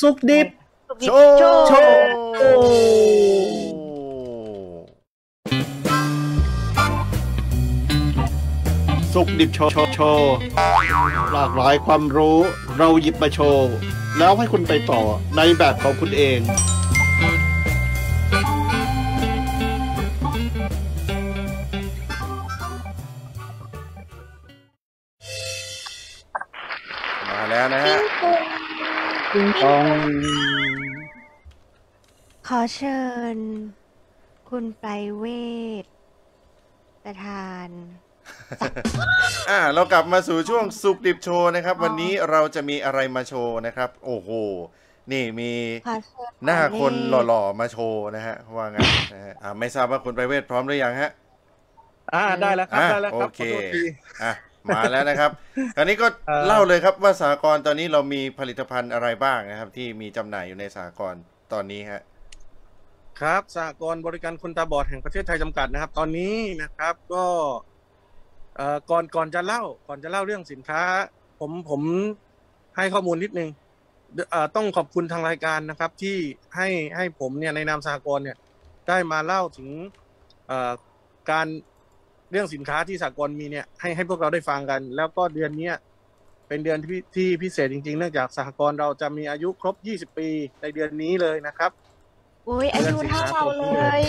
สุกดิบโชสุกดิบโชว์หลากหลายความรู้เราหยิบมาโชว์แล้วให้คุณไปต่อในแบบของคุณเองมาแล้วนะฮะปิงปองขอเชิญคุณไปเวทประธานเรากลับมาสู่ช่วงสุกดิบโชว์นะครับวันนี้เราจะมีอะไรมาโชว์นะครับโอ้โหนี่มีหน้าคนหล่อๆมาโชว์นะฮะว่างั้นนะฮะไม่ทราบว่าคุณไปเวทพร้อมหรือยังฮะได้แล้วครับได้แล้วครับโอเคมาแล้วนะครับคราวนี้ก็เล่าเลยครับว่าสหกรณ์ตอนนี้เรามีผลิตภัณฑ์อะไรบ้างนะครับที่มีจำหน่ายอยู่ในสหกรณ์ตอนนี้ฮะครับสหกรณ์บริการคนตาบอดแห่งประเทศไทยจำกัดนะครับตอนนี้นะครับก็ก่อนจะเล่าเรื่องสินค้าผมให้ข้อมูลนิดนึงต้องขอบคุณทางรายการนะครับที่ให้ผมเนี่ยในนามสหกรณ์เนี่ยได้มาเล่าถึงการเรื่องสินค้าที่สหกรณ์มีเนี่ยให้พวกเราได้ฟังกันแล้วก็เดือนนี้เป็นเดือนที่พิเศษจริงๆเนื่องจากสหกรณ์เราจะมีอายุครบ20ปีในเดือนนี้เลยนะครับอุ้ยอายุเท่าเราเลย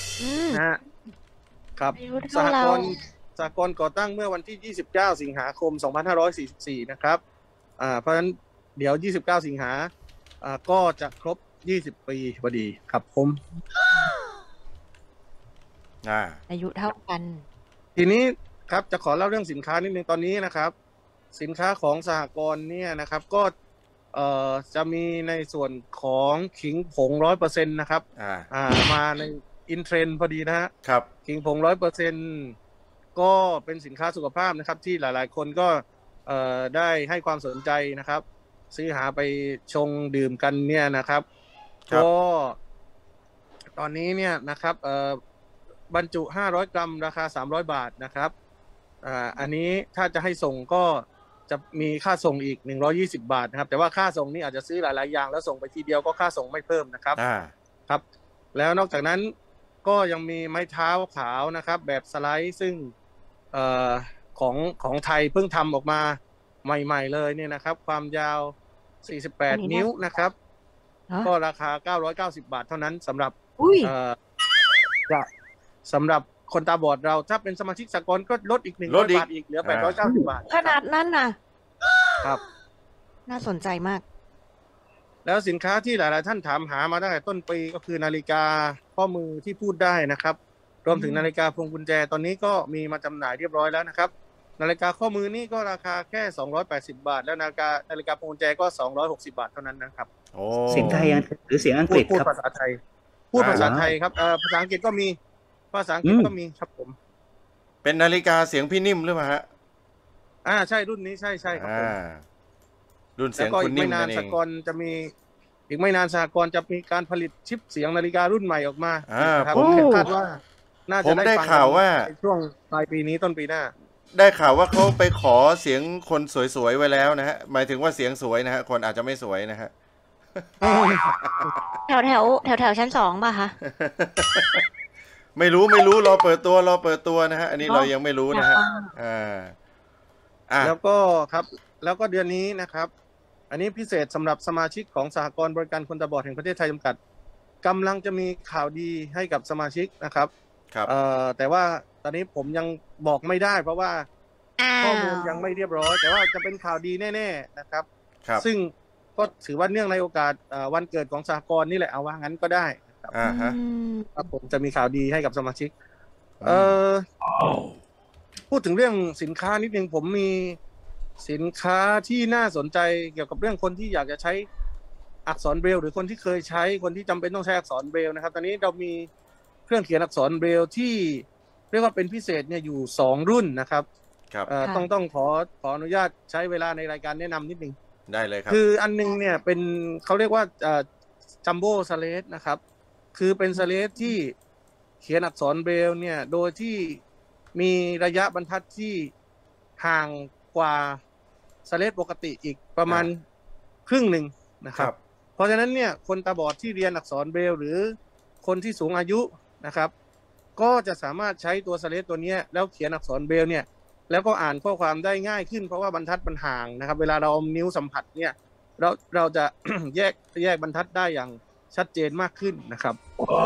ครับสหกรณ์ก่อตั้งเมื่อวันที่29สิงหาคม2544นะครับเพราะฉะนั้นเดี๋ยว29สิงหาก็จะครบ20ปีพอดีครับผมอายุเท่ากันทีนี้ครับจะขอเล่าเรื่องสินค้านิดนึงตอนนี้นะครับสินค้าของสหกรณ์เนี่ยนะครับก็จะมีในส่วนของขิงผง 100% นะครับมาในอินเทรนด์พอดีนะฮะครับขิงผง 100% ก็เป็นสินค้าสุขภาพนะครับที่หลายๆคนก็ได้ให้ความสนใจนะครับซื้อหาไปชงดื่มกันเนี่ยนะครับก็ตอนนี้เนี่ยนะครับบรรจุ500 กรัมราคา300 บาทนะครับอันนี้ถ้าจะให้ส่งก็จะมีค่าส่งอีก120 บาทนะครับแต่ว่าค่าส่งนี่อาจจะซื้อหลายๆอย่างแล้วส่งไปทีเดียวก็ค่าส่งไม่เพิ่มนะครับครับแล้วนอกจากนั้นก็ยังมีไม้เท้าขาวนะครับแบบสไลด์ซึ่งของไทยเพิ่งทำออกมาใหม่ๆเลยเนี่ยนะครับความยาว48 นิ้วนะครับก็ราคา990 บาทเท่านั้นสำหรับสำหรับคนตาบอดเราถ้าเป็นสมาชิกสหกรณ์ก็ลดอีก100 บาทอีกเหลือ890 บาทขนาดนั้นนะครับน่าสนใจมากแล้วสินค้าที่หลายๆท่านถามหามาตั้งแต่ต้นปีก็คือนาฬิกาข้อมือที่พูดได้นะครับรวมถึงนาฬิกาพวงกุญแจตอนนี้ก็มีมาจำหน่ายเรียบร้อยแล้วนะครับนาฬิกาข้อมือนี่ก็ราคาแค่280 บาทแล้วนาฬิกาพวงกุญแจก็260 บาทเท่านั้นนะครับเสียงไทยหรือเสียงอังกฤษพูดภาษาไทยครับภาษาอังกฤษก็มีภาษาอังกฤษก็มีครับผมเป็นนาฬิกาเสียงพี่นิ่มหรือเปล่าฮะใช่รุ่นนี้ใช่ครับผมรุ่นเสียงคุณนิ่มนั่นเองสหกรณ์จะมีอีกไม่นานสหกรณ์จะมีการผลิตชิปเสียงนาฬิการุ่นใหม่ออกมาผมคาดว่าน่าจะได้ฟังในช่วงปลายปีนี้ต้นปีหน้าได้ข่าวว่าเขาไปขอเสียงคนสวยๆไว้แล้วนะฮะหมายถึงว่าเสียงสวยนะฮะคนอาจจะไม่สวยนะฮะแถวชั้น2ป่ะคะไม่รู้รอเปิดตัวนะฮะอันนี้เรายังไม่รู้นะฮะแล้วก็ครับแล้วก็เดือนนี้นะครับอันนี้พิเศษสำหรับสมาชิกของสหกรณ์บริการคนตาบอดแห่งประเทศไทยจำกัดกำลังจะมีข่าวดีให้กับสมาชิกนะครับแต่ว่าตอนนี้ผมยังบอกไม่ได้เพราะว่าข้อมูลยังไม่เรียบร้อยแต่ว่าจะเป็นข่าวดีแน่ๆนะครับซึ่งก็ถือว่าเนื่องในโอกาสวันเกิดของสหกรณ์นี่แหละเอาว่างั้นก็ได้ครับผมจะมีข่าวดีให้กับสมาชิกพูดถึงเรื่องสินค้านิดนึงผมมีสินค้าที่น่าสนใจเกี่ยวกับเรื่องคนที่อยากจะใช้อักษรเบรลหรือคนที่เคยใช้คนที่จำเป็นต้องใช้อักษรเบรลนะครับตอนนี้เรามีเครื่องเขียนอักษรเบรลที่เรียกว่าเป็นพิเศษเนี่ยอยู่2 รุ่นนะครับต้องขออนุญาตใช้เวลาในรายการแนะนำนิดนึงได้เลยครับคืออันนึงเนี่ยเป็นเขาเรียกว่าจัมโบ้สเลทนะครับคือเป็นสเลทที่เขียนอักษรเบรลเนี่ยโดยที่มีระยะบรรทัดที่ห่างกว่าสเลทปกติอีกประมาณครึ่งหนึ่งนะครับเพราะฉะนั้นเนี่ยคนตาบอดที่เรียนอักษรเบรลล์หรือคนที่สูงอายุนะครับ ก็จะสามารถใช้ตัวสเลดตัวนี้แล้วเขียนอักษรเบรลล์เนี่ยแล้วก็อ่านข้อความได้ง่ายขึ้นเพราะว่าบรรทัดมันห่างนะครับ เวลาเราเอานิ้วสัมผัสเนี่ยเราจะ แยกบรรทัดได้อย่างชัดเจนมากขึ้นนะครับ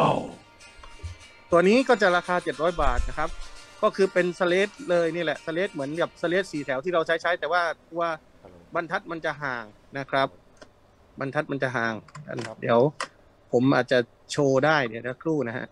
ตัวนี้ก็จะราคา700 บาทนะครับก็คือเป็นสเลดเลยนี่แหละสเลดเหมือนกับสเลด4 แถวที่เราใช้แต่ว่าตัวบรรทัดมันจะห่างนะครับ บรรทัดมันจะห่างเดี๋ยวผมอาจจะโชว์ได้เดี๋ยวสักครู่นะฮะ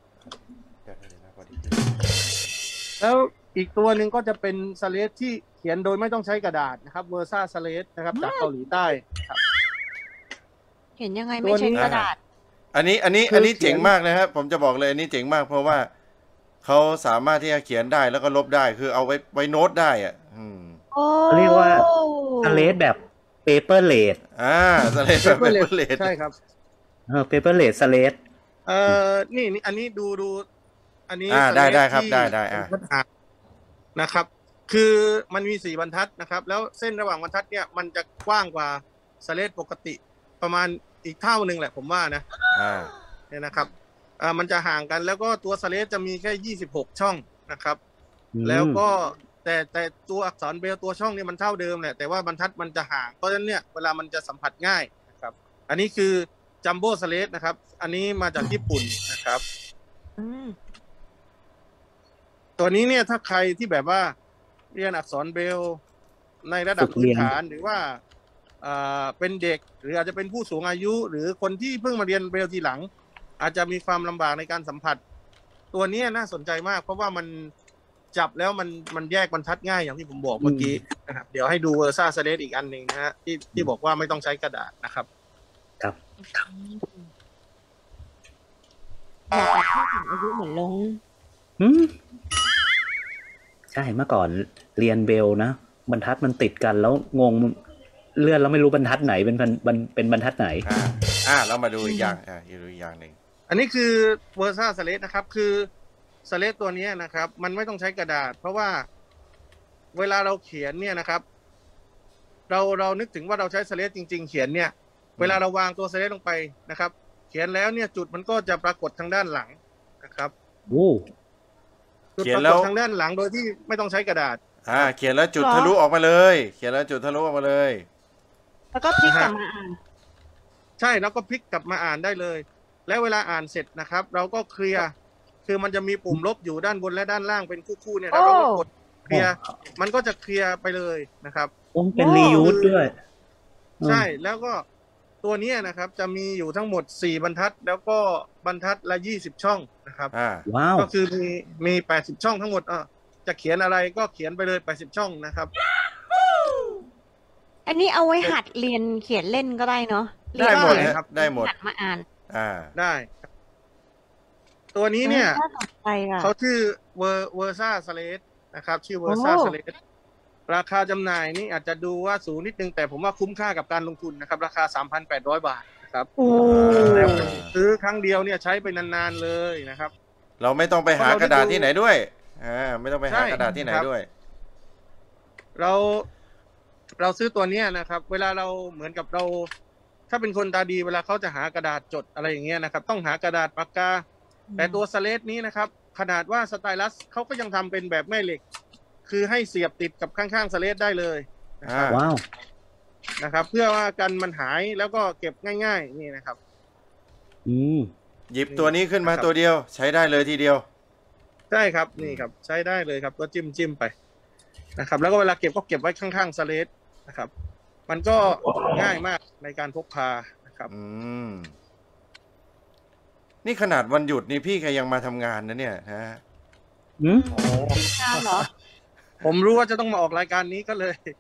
แล้วอีกตัวหนึ่งก็จะเป็นสเลดที่เขียนโดยไม่ต้องใช้กระดาษนะครับเวอร์ซ่าสเลดนะครับจากเกาหลีใต้ครับเห็นยังไงไม่ใช้กระดาษอันนี้เจ๋งมากนะครับผมจะบอกเลยอันนี้เจ๋งมากเพราะว่าเขาสามารถที่จะเขียนได้แล้วก็ลบได้คือเอาไว้โน้ตได้อ่ะเรียกว่าสเลดแบบเปเปอร์เลดสเลดแบบเปเปอร์เลดใช่ครับเปเปอร์เลดสเลดนี่อันนี้ดูอันนี้ได้ครับได้นะครับคือมันมี4 บรรทัดนะครับแล้วเส้นระหว่างบรรทัดเนี่ยมันจะกว้างกว่าสเลดปกติประมาณอีกเท่านึงแหละผมว่านะเนี่ยนะครับมันจะห่างกันแล้วก็ตัวสเลดจะมีแค่26 ช่องนะครับแล้วก็แต่ตัวอักษรเบรลล์ตัวช่องนี่มันเท่าเดิมแหละแต่ว่าบรรทัดมันจะห่างเพราะฉะนั้นเนี่ยเวลามันจะสัมผัสง่ายนะครับอันนี้คือจัมโบ้สเลดนะครับอันนี้มาจากญี่ปุ่นนะครับตัวนี้เนี่ยถ้าใครที่แบบว่าเรียนอักษรเบรลล์ในระดับพื้นฐานหรือว่าเป็นเด็กหรืออาจจะเป็นผู้สูงอายุหรือคนที่เพิ่งมาเรียนเบรลล์ทีหลังอาจจะมีความลำบากในการสัมผัสตัวนี้น่าสนใจมากเพราะว่ามันจับแล้วมันแยกบรรทัดง่ายอย่างที่ผมบอกเมื่อกี้นะครับเดี๋ยวให้ดูเวอร์ซ่าสเลดอีกอันหนึ่งนะฮะที่บอกว่าไม่ต้องใช้กระดาษนะครับครับอยากให้ถึงอายุเหมือนลงใช่เมื่อก่อนเรียนเบลนะบรรทัดมันติดกันแล้วงงเลื่อนแล้วไม่รู้บรรทัดไหนเป็นบรรทัดไหนเรามาดูอีกอย่างดูอีกอย่างหนึ่งอันนี้คือเวอร์ซ่าสเลดนะครับคือสเลดตัวนี้นะครับมันไม่ต้องใช้กระดาษเพราะว่าเวลาเราเขียนเนี่ยนะครับเรานึกถึงว่าเราใช้สเลดจริงๆเขียนเนี่ยเวลาเราวางตัวสเลดลงไปนะครับเขียนแล้วเนี่ยจุดมันก็จะปรากฏทางด้านหลังนะครับจุดปรากฏทางด้านหลังโดยที่ไม่ต้องใช้กระดาษเขียนแล้วจุดทะลุออกมาเลยเขียนแล้วจุดทะลุออกมาเลยแล้วก็พลิกกลับมาอ่านใช่แล้วก็พลิกกลับมาอ่านได้เลยแล้วเวลาอ่านเสร็จนะครับเราก็เคลียร์คือมันจะมีปุ่มลบอยู่ด้านบนและด้านล่างเป็นคู่ๆเนี่ยเราก็กดเคลียร์มันก็จะเคลียร์ไปเลยนะครับเป็นรียูสด้วยใช่แล้วก็ตัวนี้นะครับจะมีอยู่ทั้งหมด4 บรรทัดแล้วก็บรรทัดละ20 ช่องนะครับว้าวก็คือมี80 ช่องทั้งหมดจะเขียนอะไรก็เขียนไปเลย80 ช่องนะครับอันนี้เอาไว้หัดเรียนเขียนเล่นก็ได้เนาะได้หมดครับได้หมดหัดมาอ่านได้ตัวนี้เนี่ยเขาชื่อเวอร์ซ่าสเลดนะครับชื่อเวอร์ซ่าสเลดราคาจำหน่ายนี่อาจจะดูว่าสูงนิดนึงแต่ผมว่าคุ้มค่ากับการลงทุนนะครับราคา 3,800 บาทนะครับแล้วซื้อครั้งเดียวเนี่ยใช้ไปนานๆเลยนะครับเราไม่ต้องไปหากระดาษที่ไหนด้วยไม่ต้องไปหากระดาษที่ไหนด้วยเราซื้อตัวนี้นะครับเวลาเราเหมือนกับเราถ้าเป็นคนตาดีเวลาเขาจะหากระดาษจดอะไรอย่างเงี้ยนะครับต้องหากระดาษปากกาแต่ตัวสเลดนี้นะครับขนาดว่าสไตลัสเขาก็ยังทำเป็นแบบแม่เหล็กคือให้เสียบติดกับข้างๆสเลดได้เลยว้าวนะครับเพื่อว่ากันมันหายแล้วก็เก็บง่ายๆนี่นะครับหยิบตัวนี้ขึ้นมาตัวเดียวใช้ได้เลยทีเดียวใช่ครับนี่ครับใช้ได้เลยครับก็จิ้มไปนะครับแล้วก็เวลาเก็บก็เก็บไว้ข้างๆสเลดนะครับมันก็ง่ายมากในการพกพานะครับนี่ขนาดวันหยุดนี่พี่ก็ยังมาทำงานนะเนี่ยฮะเหรอผมรู้ว่าจะต้องมาออกรายการนี้ก็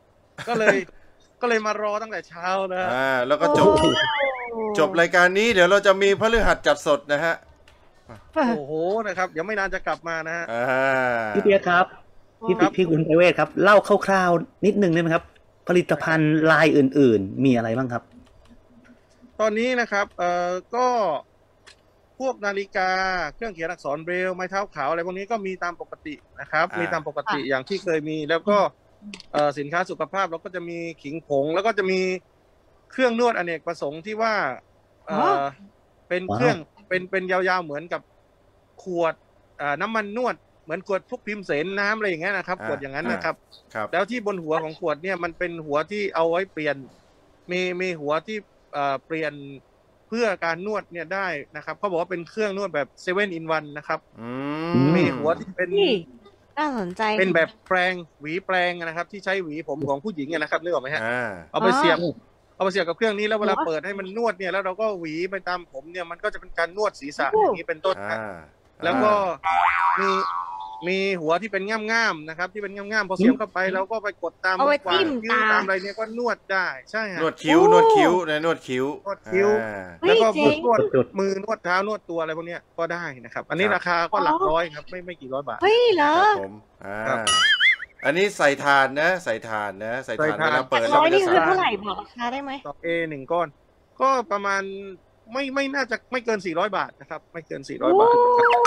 เลยมารอตั้งแต่เช้านะแล้วก็จบรายการนี้เดี๋ยวเราจะมีพฤหัสจัดสดนะฮะโอ้โหนะครับเดี๋ยวไม่นานจะกลับมานะฮะพี่เปียครับพี่คุณไพเวทครับเล่าคร่าวๆนิดนึงได้ไหมครับผลิตภัณฑ์ลายอื่นๆมีอะไรบ้างครับตอนนี้นะครับก็พวกนาฬิกาเครื่องเขียนอักษรเบรลล์ไม้เท้าขาวอะไรพวกนี้ก็มีตามปกตินะครับมีตามปกติอย่างที่เคยมีแล้วก็สินค้าสุขภาพเราก็จะมีขิงผงแล้วก็จะมีเครื่องนวดอเนกประสงค์ที่ว่าเป็นเครื่องเป็นยาวๆเหมือนกับขวดน้ำมันนวดเหมือนขวดพวกพิมพ์เสนน้ำอะไรอย่างเงี้ยนะครับขวดอย่างนั้นนะครับแล้วที่บนหัวของขวดเนี่ยมันเป็นหัวที่เอาไว้เปลี่ยนมีหัวที่เปลี่ยนเพื่อการนวดเนี่ยได้นะครับเขาบอกว่าเป็นเครื่องนวดแบบ7-in-1นะครับมีหัวที่เป็นน่าสนใจเป็นแบบแปรงหวีแปรงนะครับที่ใช้หวีผมของผู้หญิงนะครับนึกออกไหมฮะเอาไปเสียบกับเครื่องนี้แล้วเวลาเปิดให้มันนวดเนี่ยแล้วเราก็หวีไปตามผมเนี่ยมันก็จะเป็นการนวดศีรษะอย่างนี้เป็นต้นนะแล้วก็มีหัวที่เป็นง่ามๆนะครับที่เป็นง่ามๆพอเสียบเข้าไปแล้วก็ไปกดตามคิ้วตามอะไรเนี่ยก็นวดได้ใช่ฮะนวดคิ้วนวดคิ้วนะนวดคิ้วแล้วก็นวดมือนวดเท้านวดตัวอะไรพวกนี้ก็ได้นะครับอันนี้ราคาก็หลักร้อยครับไม่กี่ร้อยบาทเฮ้ยเหรอผมอันนี้ใส่ถ่านนะใส่ถ่านเวลาเปิดแล้วนี่คือเท่าไหร่บอกราคาได้ไหมต่อ1 ก้อนก็ประมาณไม่น่าจะไม่เกิน400 บาทนะครับไม่เกิน400 บาท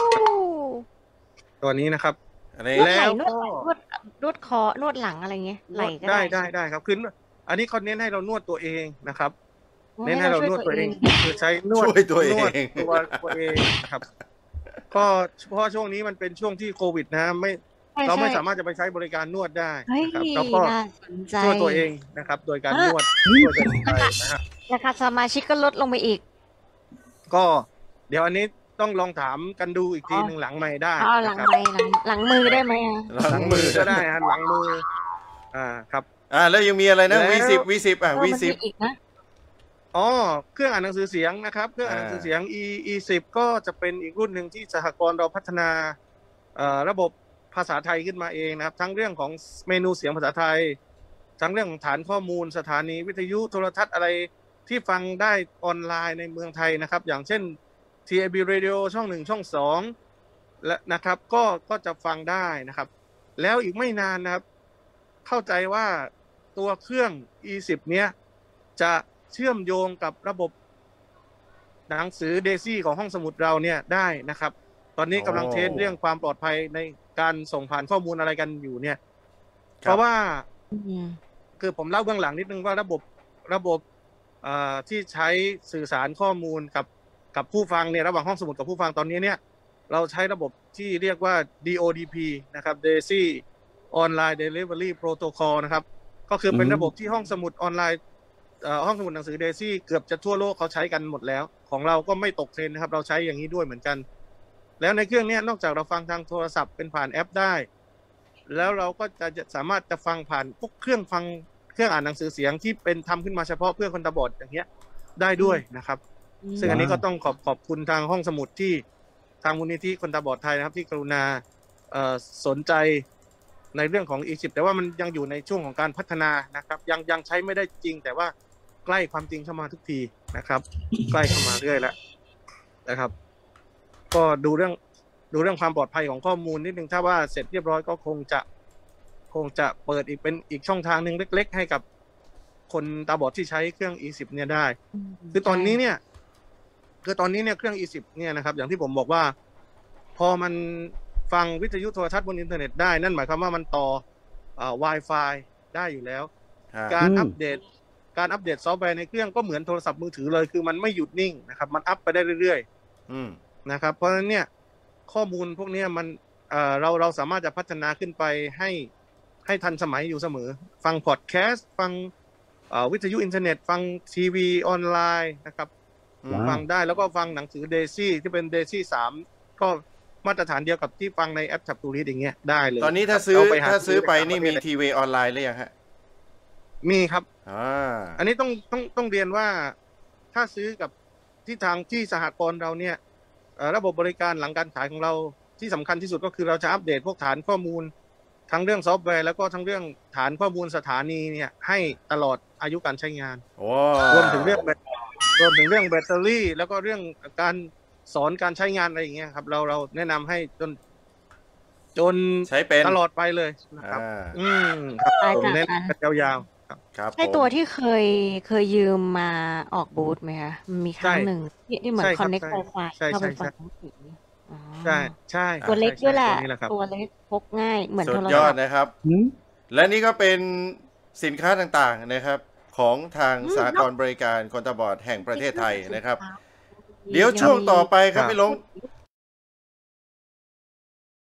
ตัวนี้นะครับแล้วนวดคอนวดหลังอะไรเงี้ยไหล่ก็ได้ครับคืออันนี้เขาเน้นให้เรานวดตัวเองนะครับเน้นให้เรานวดตัวเองคือใช้นวดตัวเองครับก็เพราะช่วงนี้มันเป็นช่วงที่โควิดนะเราไม่สามารถจะไปใช้บริการนวดได้นะครับเราก็ช่วยตัวเองนะครับโดยการนวดตัวเองนะฮะราคาสมาชิกก็ลดลงไปอีกก็เดี๋ยวอันนี้ต้องลองถามกันดูอีกทีหนึ่งหลังไมค์ได้หลังไมค์หลังมือได้ไหมหลังมือก็ได้ฮะหลังมือครับแล้วยังมีอะไรนะ V10 V10 อีกนะเครื่องอ่านหนังสือเสียงนะครับเครื่องอ่านหนังสือเสียง E10 ก็จะเป็นอีกรุ่นหนึ่งที่สหกรณ์เราพัฒนาระบบภาษาไทยขึ้นมาเองนะครับทั้งเรื่องของเมนูเสียงภาษาไทยทั้งเรื่องของฐานข้อมูลสถานีวิทยุโทรทัศน์อะไรที่ฟังได้ออนไลน์ในเมืองไทยนะครับอย่างเช่น TAB Radio ช่อง1ช่อง2และนะครับก็จะฟังได้นะครับแล้วอีกไม่นานนะครับเข้าใจว่าตัวเครื่อง E10 เนี้ยจะเชื่อมโยงกับระบบหนังสือ DAISY ของห้องสมุดเราเนี่ยได้นะครับตอนนี้กำลังเทสเรื่องความปลอดภัยในการส่งผ่านข้อมูลอะไรกันอยู่เนี่ยเพราะว่าคือผมเล่าเบื้องหลังนิดนึงว่าระบบที่ใช้สื่อสารข้อมูลกับผู้ฟังเนี่ยระหว่างห้องสมุดกับผู้ฟังตอนนี้เนี่ยเราใช้ระบบที่เรียกว่า DODP นะครับ DAISY Online Delivery Protocol นะครับก็คือเป็นระบบที่ห้องสมุดออนไลน์ห้องสมุดหนังสือ DAISY เกือบจะทั่วโลกเขาใช้กันหมดแล้วของเราก็ไม่ตกเทรนด์นะครับเราใช้อย่างนี้ด้วยเหมือนกันแล้วในเครื่องนี้นอกจากเราฟังทางโทรศัพท์เป็นผ่านแอปได้แล้วเราก็จะสามารถจะฟังผ่านพวกเครื่องอ่านหนังสือเสียงที่เป็นทำขึ้นมาเฉพาะเพื่อคนตาบอดอย่างเงี้ยได้ด้วยนะครับซึ่งอันนี้ก็ต้องขอบคุณทางห้องสมุดที่ทางมูลนิธิคนตาบอดไทยนะครับที่กรุณาสนใจในเรื่องของ E10 แต่ว่ามันยังอยู่ในช่วงของการพัฒนานะครับยังใช้ไม่ได้จริงแต่ว่าใกล้ความจริงเข้ามาทุกทีนะครับใกล้เข้ามาเรื่อยแล้วนะครับก็ดูเรื่องความปลอดภัยของข้อมูลนิดนึงถ้าว่าเสร็จเรียบร้อยก็คงจะเปิดอีกช่องทางนึงเล็กๆให้กับคนตาบอดที่ใช้เครื่อง E10 เนี่ยได้คือตอนนี้เนี่ยเครื่อง E10 เนี่ยนะครับอย่างที่ผมบอกว่าพอมันฟังวิทยุโทรทัศน์บนอินเทอร์เน็ตได้นั่นหมายความว่ามันต่อWi-Fi ได้อยู่แล้วการอัปเดตซอฟต์แวร์ในเครื่องก็เหมือนโทรศัพท์มือถือเลยคือมันไม่หยุดนิ่งนะครับมันอัปไปได้เรื่อยๆนะครับเพราะฉะนั้นเนี่ยข้อมูลพวกนี้มันเราสามารถจะพัฒนาขึ้นไปให้ทันสมัยอยู่เสมอฟังพอดแคสต์ฟังวิทยุอินเทอร์เน็ตฟังทีวีออนไลน์นะครับฟังได้แล้วก็ฟังหนังสือ DAISY ที่เป็น DAISY 3ก็มาตรฐานเดียวกับที่ฟังในแอปจับตูริสอย่างเงี้ยได้เลยตอนนี้ถ้าซื้อไปนี่มีทีวีออนไลน์หรือยังฮะมีครับอันนี้ต้องเรียนว่าถ้าซื้อกับที่สหกรณ์เราเนี่ยระบบบริการหลังการขายของเราที่สำคัญที่สุดก็คือเราจะอัปเดตพวกฐานข้อมูลทั้งเรื่องซอฟต์แวร์แล้วก็ทั้งเรื่องฐานข้อมูลสถานีเนี่ยให้ตลอดอายุการใช้งานรวมถึงเรื่องแบตเตอรี่แล้วก็เรื่องการสอนการใช้งานอะไรอย่างเงี้ยครับเราแนะนำให้จนใช้เป็นตลอดไปเลยนะครับผมเน้นยาวๆครับใช่ตัวที่เคยยืมมาออกบูธไหมคะมีครั้งหนึ่งที่เหมือนคอนเนคไวไฟเข้าไปฟังหนังสือใช่ตัวเล็กด้วยแหละตัวเล็กพกง่ายเหมือนโทรศัพท์สุดยอดนะครับและนี่ก็เป็นสินค้าต่างๆนะครับของทางสหกรณ์บริการคนตาบอดแห่งประเทศไทยนะครับ เดี๋ยวช่วงต่อไปครับพี่ลง